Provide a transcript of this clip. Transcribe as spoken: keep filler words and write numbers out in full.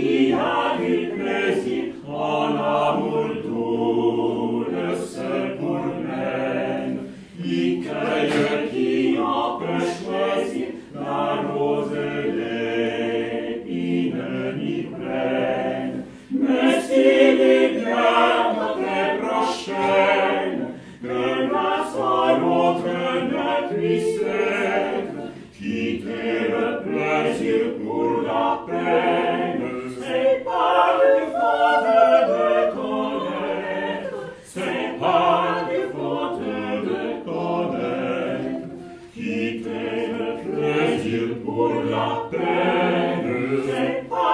qui a du plaisir en amour doux le seul pour mène, qui cueille, qui en peut choisir la rose, l'épine ni pleine. Mais s'il est bien notre prochaine, que l'un soit l'autre ne puisse être, quitter le plaisir pour la peine, c'est pas du faute de connaître, c'est pas du faute de connaître, quitter le plaisir pour la peine, c'est pas